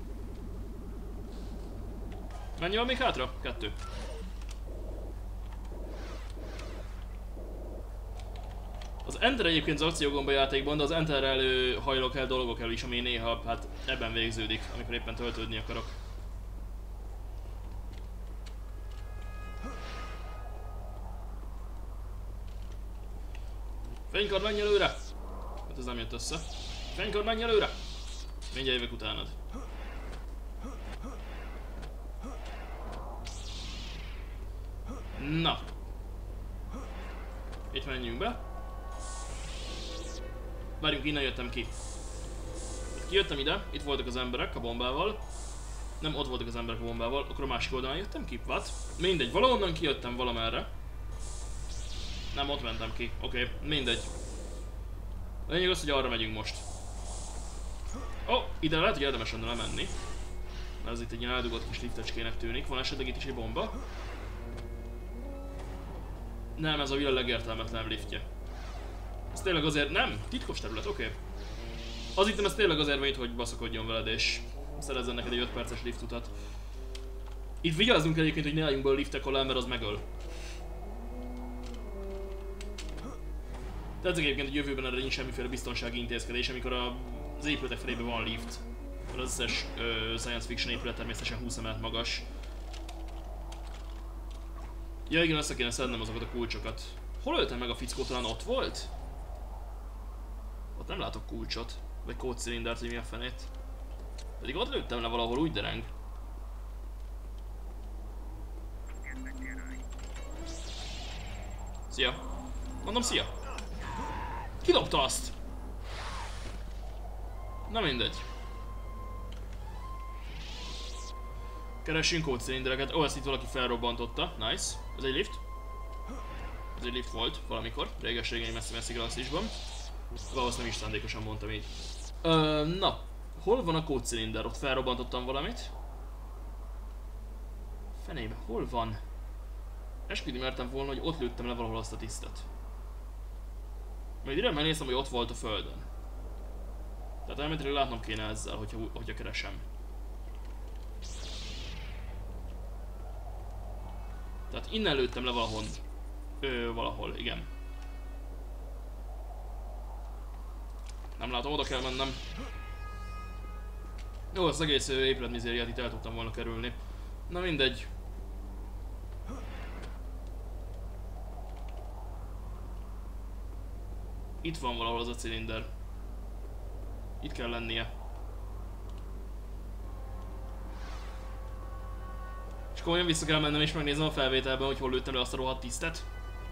Mennyi van még hátra? 2. Az Enter egyébként az akciógomba játékban, de az Enter elő hajlok el dolgok elő is, ami néha hát ebben végződik, amikor éppen töltődni akarok. Fénykard, menj előre! Hát ez nem jött össze. Fénykard, menj előre! Mindjárt jövök utánad. Na. Itt menjünk be. Várjunk, innen jöttem ki. Kijöttem ide, itt voltak az emberek a bombával. Nem, ott voltak az emberek a bombával, akkor a másik oldalán jöttem ki? What? Mindegy, valahonnan kijöttem valamerre. Nem, ott mentem ki. Oké, mindegy. A lényeg az, hogy arra megyünk most. Ide lehet, hogy érdemes lenne lemenni. Mert ez itt egy ilyen eldugott kis liftecskének tűnik. Van esetleg itt is egy bomba? Nem, ez a világ legértelmetlenebb liftje. Ez tényleg azért... Nem! Titkos terület, oké. Az itt nem, ez tényleg azért van itt, hogy baszakodjon veled és szerezzen neked egy 5 perces liftutat. Itt vigyázzunk egyébként, hogy ne álljunk be a liftek alá, mert az megöl. Tetszik egyébként, hogy jövőben erre nincs semmiféle biztonsági intézkedés, amikor az épületek felében van lift. Az összes science fiction épület természetesen 20 emelet magas. Ja igen, össze kéne szednem azokat a kulcsokat. Hol öltem meg a fickót? Talán ott volt? Ott nem látok kulcsot. Vagy kódcilindert, hogy mi a fenét. Pedig ott lőttem le valahol, úgy dereng. Szia! Mondom szia! Kidobta azt! Na mindegy. Keressünk kódcilindereket. Ó, ezt itt valaki felrobbantotta. Nice. Ez egy lift. Ez egy lift volt valamikor. Réges-régen messzi-messzi galaxisban. Valószínűleg nem is szándékosan mondtam így. Na. Hol van a kódcilinder? Ott felrobbantottam valamit. Fenébe, hol van? Esküdni mertem volna, hogy ott lőttem le valahol azt a tisztet. Majd ide megnéztem, hogy ott volt a földön. Tehát elméletileg látnom kéne ezzel, hogyha keresem. Tehát innen lőttem le valahol. Valahol, igen. Nem látom, oda kell mennem. Jó, az egész épületmizériát itt el tudtam volna kerülni. Na mindegy. Itt van valahol az a cilinder. Itt kell lennie. És komolyan vissza kell mennem és megnézem a felvételben, hogy hol lőttem le azt a rohadt tisztet.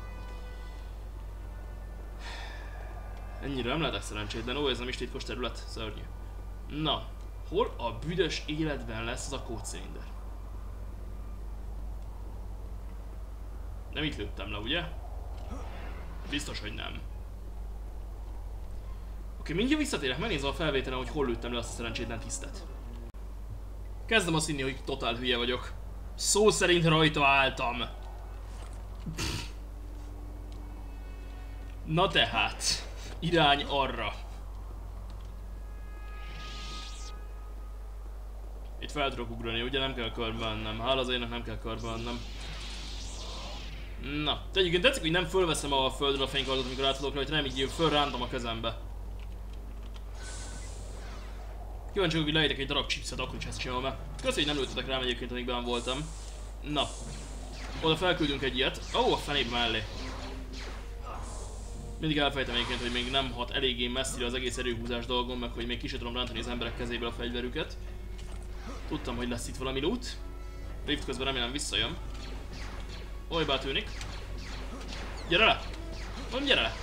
Ennyire nem lehetek szerencsétlen. Ó, ez nem is titkos terület. Szörnyű. Na, hol a büdös életben lesz az a kódcilinder? Nem itt lőttem le, ugye? Biztos, hogy nem. Oké, mindjárt visszatérek, megnézem a felvételen, hogy hol lőttem le azt a szerencsétlen tisztet. Kezdem azt hinni, hogy totál hülye vagyok. Szó szerint rajta álltam. Pff. Na tehát, irány arra. Itt fel tudok ugrani, ugye nem kell körbe mennem. Hála az ének, nem kell körbe mennem. Na, de egyébként tetszik, hogy nem fölveszem a földről a fénykardot, amikor átadok rajta, nem így fölrántom a kezembe. Kíváncsi vagyok, hogy lejtek egy darab chipset, akkor is ezt csinálom el. Köszönjük, hogy nem lőttetek rám egyébként, amíg benn voltam. Na. Oda felküldünk egy ilyet. Ó, a fenébe mellé. Mindig elfejtem egyébként, hogy még nem hat eléggé messzire az egész erőhúzás dolgom, meg hogy még ki sem tudom rántani az emberek kezéből a fegyverüket. Tudtam, hogy lesz itt valami loot. Lift közben remélem visszajön. Olybá tűnik. Gyere le! Mondj, gyere le!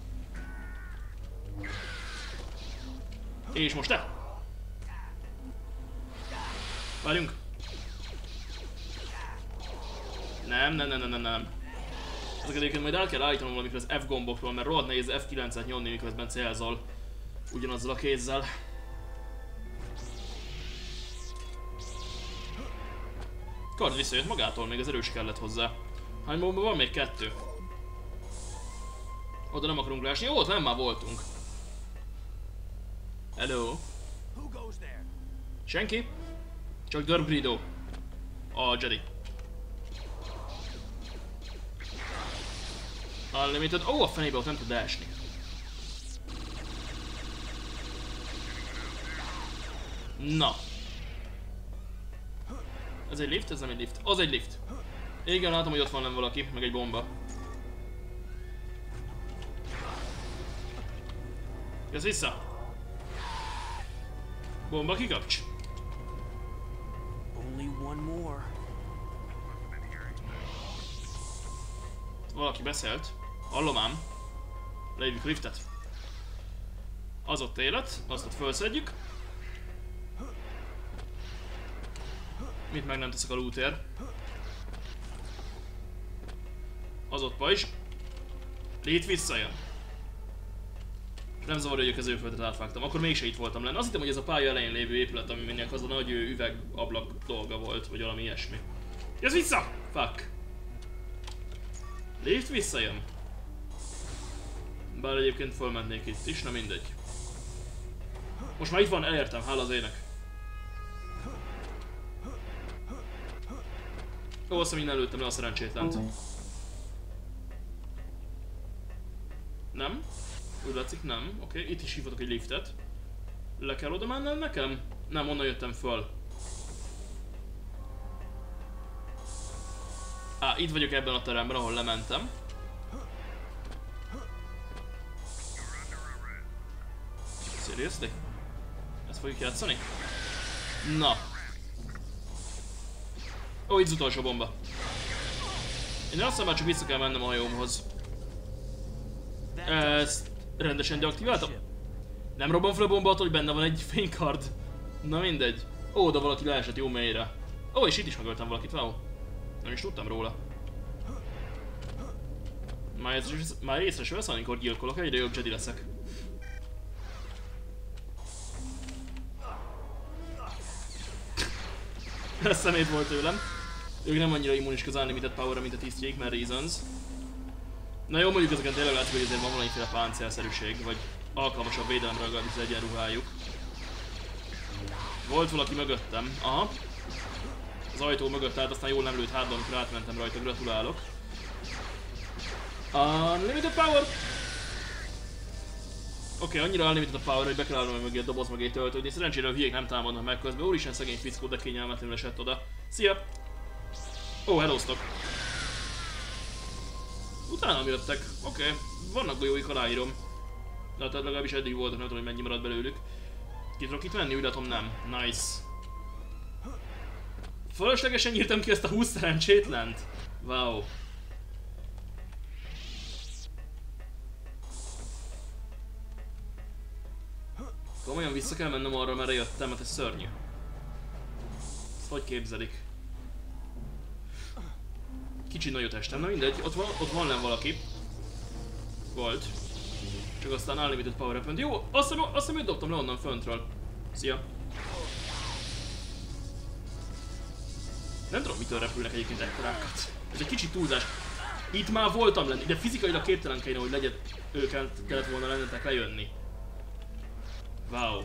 És most te! Várjunk! Nem. Ezeket egyébként majd el kell állítanom valamikor az F gombokról, mert rohadt nehéz F9-et nyomni, miközben célzol ugyanazzal a kézzel. Kard visszajött magától, még az erős kellett hozzá. Hány bomba van? Még 2. Oda nem akarunk leesni. Jó, ott nem már voltunk. Hello. Senki? Csak Darbrido. A Jedi. Unlimited. Ó, a fenébe ott nem tud leesni. Na. Ez egy lift? Ez nem egy lift. Az egy lift. Igen, látom, hogy ott van nem valaki, meg egy bomba. Jössz vissza! Bomba kikapcs! Only one more. Valaki beszélt. Hallom ám. Lejjük liftet. Az ott élet, azt ott felszedjük. Mit meg nem teszek a lootért. Az ott pajzs. Lét visszajön. Nem zavarja, hogy a kezőföldet átvágtam. Akkor mégse itt voltam lenne. Azt hittem, hogy ez a pálya elején lévő épület, ami mindenek az a nagy üvegablak dolga volt, vagy valami ilyesmi. Jössz vissza! Fuck! Lift visszajön. Bár egyébként fölmennék itt is, na mindegy. Most már itt van, elértem, hála az ének. Jó, azt hiszem, lőttem le a szerencsétlent. Nem? Úgy látszik, nem. Oké, itt is hívhatok egy liftet. Le kell oda mennem nekem? Nem, onnan jöttem föl. Itt vagyok ebben a teremben, ahol lementem. Seriously? Ezt fogjuk játszani? Na. Ó, itt az utolsó bomba. Én azt hiszem, már csak vissza kell mennem a hajómhoz. Ezt rendesen deaktiváltam? Nem robban fel a bomba attól, hogy benne van egy fénykard. Na mindegy. Ó, de valaki leesett jó mélyre. Ó, és itt is megöltem valakit, wow. Nem is tudtam róla. Már észre se vesz, amikor gyilkolok, egyre jobb Jedi leszek. Ez szemét volt tőlem. Ők nem annyira immunis az Unlimited Power-ra, mint a tisztjék, mert reasons. Na jó, mondjuk ezeken tényleg látszik, hogy azért van valamiféle páncélszerűség, vagy alkalmasabb védelemre legalábbis az egyenruhájuk. Volt valaki mögöttem, aha. Az ajtó mögött állt, aztán jól nem lőtt hátba, amikor átmentem rajta, gratulálok. Unlimited Power! Oké, annyira unlimited a power, hogy be kell állnom mögé a doboz mögé töltődni. Szerencsére a hülyék nem támadnak meg közben. Úristen, szegény fickó, de kényelmetlenül esett oda. Szia! Ó, hellóztok! Utána jöttek. Oké, vannak golyóik, aláírom. De hát legalábbis eddig voltak, nem tudom, hogy mennyi maradt belőlük. Ki tudok itt menni? Úgy látom nem. Nice. Fölöslegesen nyírtam ki ezt a 20 szerencsétlent? Wow. Komolyan vissza kell mennem arra, merre jöttem, mert ez szörnyű. Ezt hogy képzelik? Kicsi nagy a testem, na mindegy, ott van nem valaki. Volt. Csak aztán Unlimited Power Weapon. Jó, azt hiszem, hogy dobtam le onnan föntről. Szia. Nem tudom, mitől repülnek egyébként ekkorákat. Ez egy kicsit túlzás. Itt már voltam lenni, de fizikailag képtelen kéne, hogy legyen, őket kellett volna lennetek lejönni. Wow.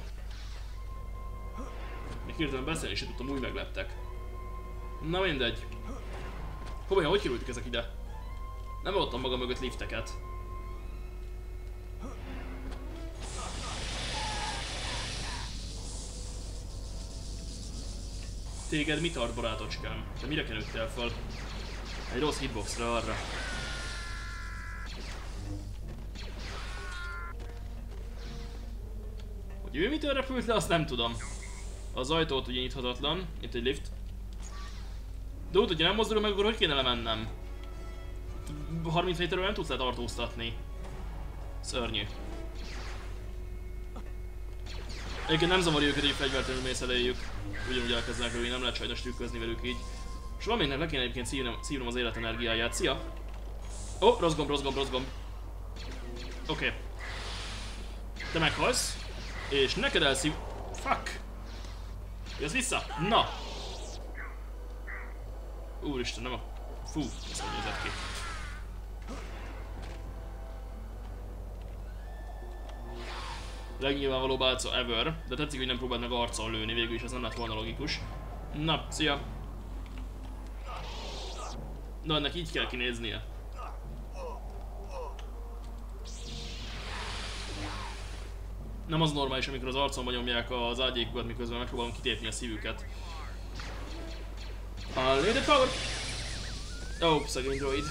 Még hirtelen beszélni sem tudtam, úgy megleptek. Na mindegy. Komolyan, hogy kerültük ezek ide? Nem hallottam magam mögött lifteket. Téged mit tart, barátocskám? Te mire kenődtél föl? Egy rossz hitboxra arra. Hogy ő mitől repült le, azt nem tudom. Az ajtót ugye nyithatatlan. Itt egy lift. De úgy, hogyha nem mozdulok meg, akkor hogy kéne lemennem? 30 méterről nem tudsz letartóztatni. Szörnyű. Egyébként nem zavarja őket, hogy fegyvertelenül mész eléjük. Ugyanúgy elkezdenek rögni, nem lehet sajnos trükközni velük így. És valaminek le kéne egyébként szívnom az életenergiáját. Szia! Ó, rossz gomb. Oké. Te meghalsz. És neked elszív... Fuck! Jössz vissza? Na! Úristen, nem a... Fú, ez hogy nézett ki. Legnyilvánvalóbb álca ever, de tetszik, hogy nem próbáld meg arccal lőni, végül is ez nem lett volna logikus. Na, szia! Na, ennek így kell kinéznie. Nem az normális, amikor az arcomba nyomják az ágyékukat, miközben megpróbálom kitépni a szívüket. Unlimited power! Ó, szegény droid.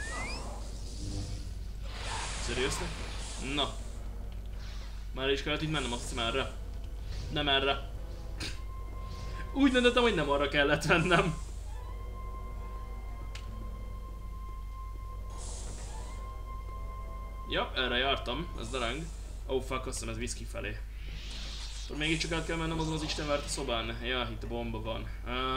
Seriously? Na. Már is kellett így mennem, azt hiszem erre. Nem erre. Úgy döntöttem, hogy nem arra kellett mennem. Ja, erre jártam, ez darang. Oh fuck, azt hiszem ez visz kifelé. Akkor mégiscsak át kell mennem azon az istenvert szobán. Ja, itt a bomba van.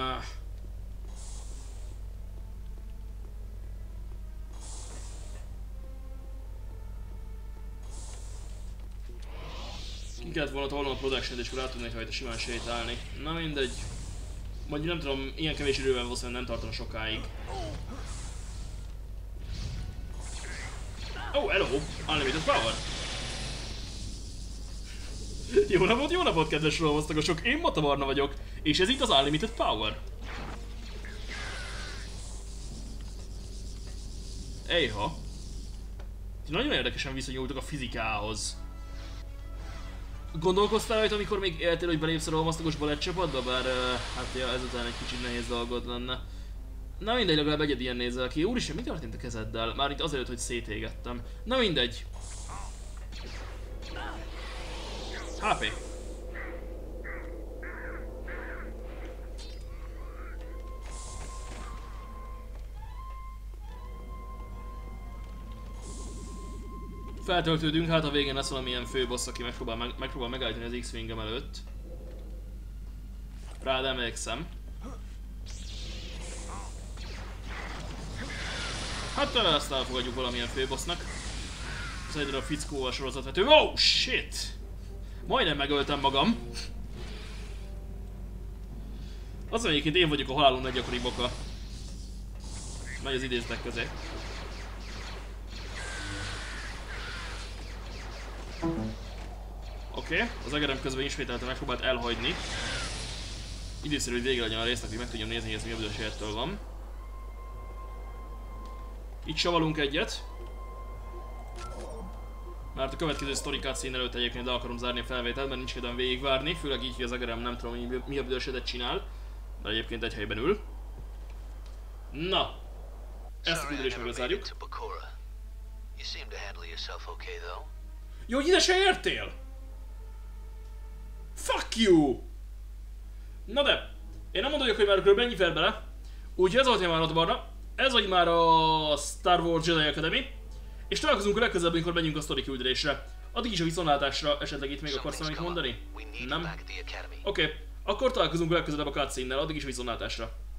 Ki kellett volna tolnom a production-t, és akkor át tudnék rajta simán sétálni. Na mindegy. Vagy nem tudom, ilyen kevés idővel valószínűleg nem tartana sokáig. Oh, hello! Unlimited power! Jó napot, kedves rohamosztagosok! Én Matavarna vagyok, és ez itt az Unlimited Power. Éha. Nagyon érdekesen viszonyultak a fizikához. Gondolkoztál rajta, amikor még éltél, hogy belépsz a rohamosztagos balettcsapatba? Bár hát ja, ezután egy kicsit nehéz dolgod lenne. Na mindegy, legalább egyed ilyen nézel ki. Úristen, mi történt a kezeddel? Már itt azért, hogy szétégettem. Na mindegy. HP. Feltöltődünk, hát a végén lesz valamilyen főbossz, aki megpróbál megállítani az X-Wingem előtt. Rád emlékszem. Hát ezt elfogadjuk valamilyen főbossznak. Ez egy darab fickó a sorozatvető. Oh shit! Majdnem megöltem magam. Az egyébként én vagyok a halálom leggyakoribb oka. Megy az idéztek közé. Oké, az egerem közben ismételten megpróbált elhagyni. Időszerű, hogy vége legyen a résznek, hogy meg tudjam nézni, hogy ez mi a büdös helyettől van. Itt savalunk egyet. Mert a következő sztori cutscene előtt egyébként el akarom zárni a felvételt, mert nincs kedvem végigvárni, főleg így, hogy az egerem nem tudom, hogy mi a büdösedet csinál. De egyébként egy helyben ül. Na! Ezt a küldést meg lezárjuk. Jó, hogy ide se értél! Fuck you! Na de, én nem mondom, hogy már kb. Ennyi fér bele. Úgyhogy ez volt már a barna. Ez vagy már a Star Wars Jedi Academy. És találkozunk a legközelebb, amikor megyünk a sztori küldésre. Addig is a viszontlátásra, esetleg itt még akarsz valamit mondani? Nem? Oké, akkor találkozunk a legközelebb a cutscene-nel, addig is a viszontlátásra.